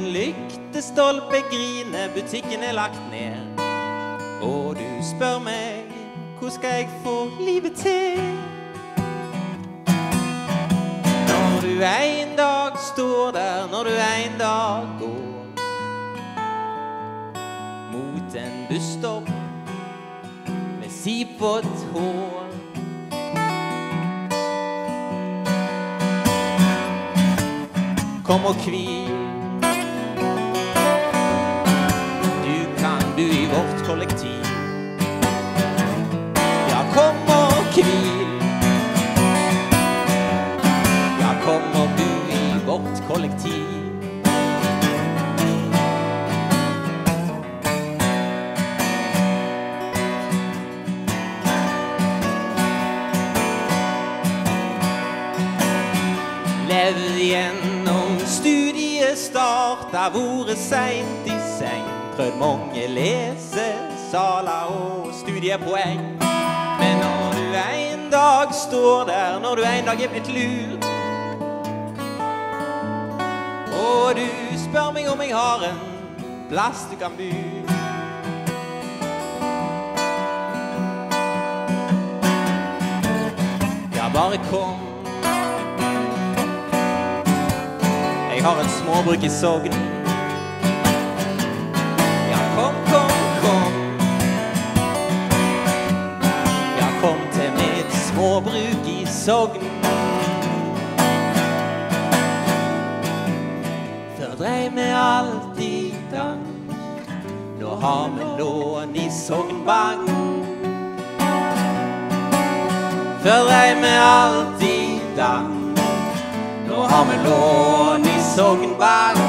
lyktestolpe griner, butikken lagt ned. Og du spør meg, hvor skal jeg få livet til? Når du en dag står der, når du en dag går mot en busstopp med sipet hår. Kom og hvil. Du kan bo i vårt kollektiv. Ja, kom og hvil. Ja, kom og bo i vårt kollektiv. Levd gjennom studiestart, har vært sent i seng, prøvd mange lesesaler og studiepoeng. Men når du en dag står der, når du en dag blitt lurt, og du spør meg om jeg har en plass du kan bo, ja, bare kom. Jeg har et småbruk i Sogn. Ja, kom, kom, kom. Ja, kom til mitt småbruk i Sogn. Før dreiv vi alltid dank, nå har vi lån i Sognbank. Før dreiv vi alltid dank, nå har vi lån i Sognbank.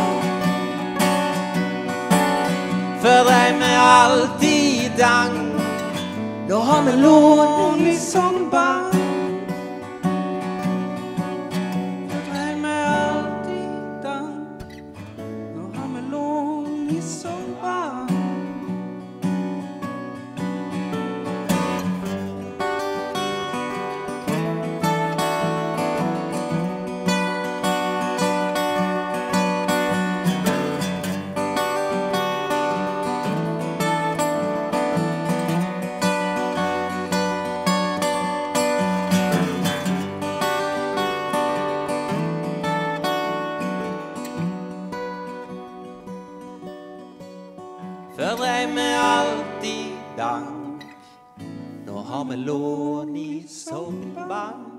Før dreiv vi alltid dank, nå har vi lån i Sognbank. Før dreiv vi alltid dank, nå har vi lån i Sognbank. Før dreiv vi alltid dank, nå har vi lån i Sognbank.